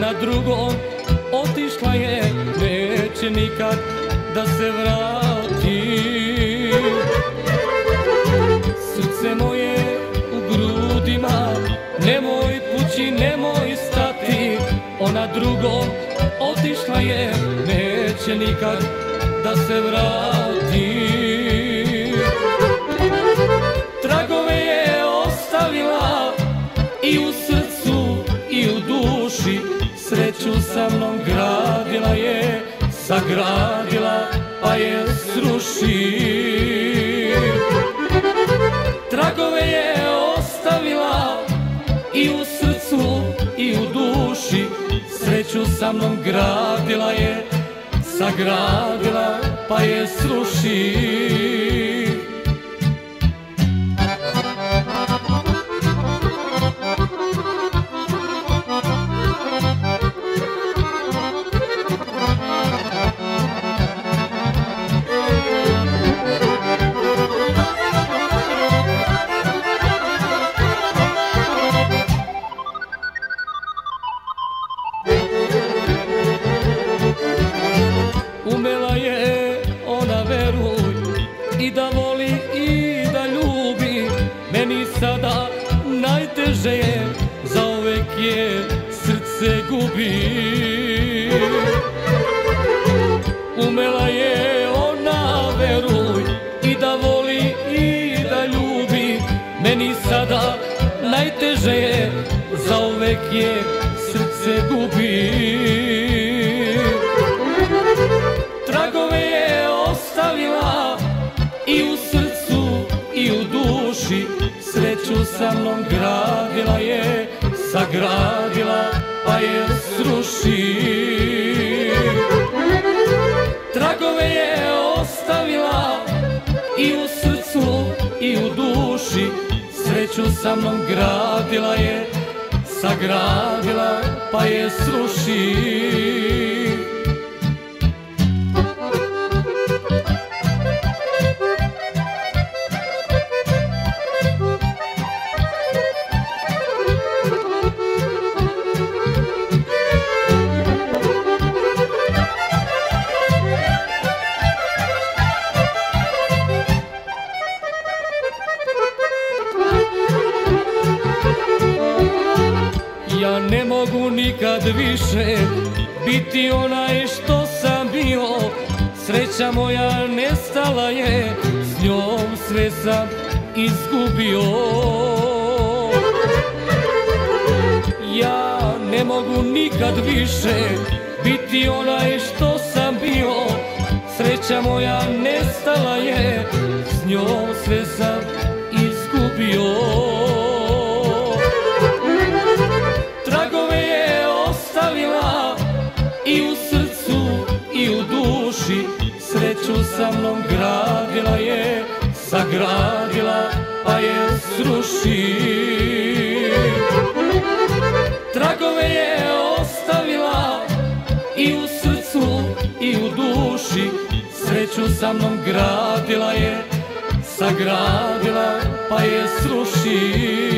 Ona drugom otišla je, neće nikad da se vrati. Srce moje u grudima, nemoj pući, nemoj stati. Ona drugom otišla je, neće nikad da se vrati. Tragove je ostavila i u srcu i u duši, sreću sa mnom gradila je, sagradila pa je sruši. Tragove je ostavila i u srcu i u duši, sreću sa mnom gradila je, sagradila pa je sruši. Umela je ona, veruj, i da voli i da ljubi. Meni sada najteže je, zauvek je srce gubi. Umela je ona, veruj, i da voli i da ljubi. Meni sada najteže je, zauvek je srce gubi. Tragove je ostavila i u srcu i u duši, sreću sa mnom gradila je, sagradila pa je sruši. Tragove je ostavila i u srcu i u duši, sreću sa mnom gradila je, sagradila pa je sruši. Ja ne mogu nikad više biti onaj što sam bio. Sreća moja nestala je, s njom sve sam izgubio. Ja ne mogu nikad više biti onaj što sam bio. Sreća moja nestala je, s njom sve sam izgubio. I u srcu i u duši, sreću sa mnom gradila je, sagradila pa je sruši. Tragove je ostavila i u srcu i u duši, sreću sa mnom gradila je, sagradila pa je sruši.